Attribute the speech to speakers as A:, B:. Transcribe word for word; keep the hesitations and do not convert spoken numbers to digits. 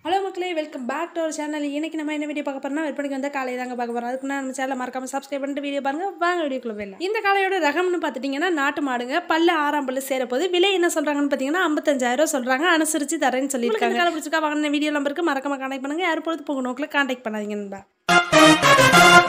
A: Hello மக்களே, welcome back to our channel. இன்றைக்கி நம்ம என்ன வீடியோ பார்க்க போகிறோம்னா, விற்பனைக்கு வந்து காலையை தாங்க பார்க்க போகிறோம். அதுக்கு நம்ம சேனலை மறக்காமல் சப்ஸ்கிரைப் பண்ணிட்டு வீடியோ பாருங்க. வாங்க வீடியோக்குள்ள போயிடலாம். இந்த காலையோட ரகம்னு பார்த்துட்டிங்கன்னா நாட்டு மாடுங்க. பல்லு ஆறாம் பல்லு சேர போது. விலை என்ன சொல்கிறாங்கன்னு பார்த்தீங்கன்னா ஐம்பத்தஞ்சாயிரம் சொல்கிறாங்க. அனுசரித்து தரேன்னு சொல்லியிருக்காங்க. காலை பிடிச்சிருக்கா வாங்கின வீடியோ நம்பருக்கு மறக்காம கான்டாக்ட் பண்ணுங்கள். யார் பொழுது போக நோக்கில் கான்டாக்ட் பண்ணாதீங்க.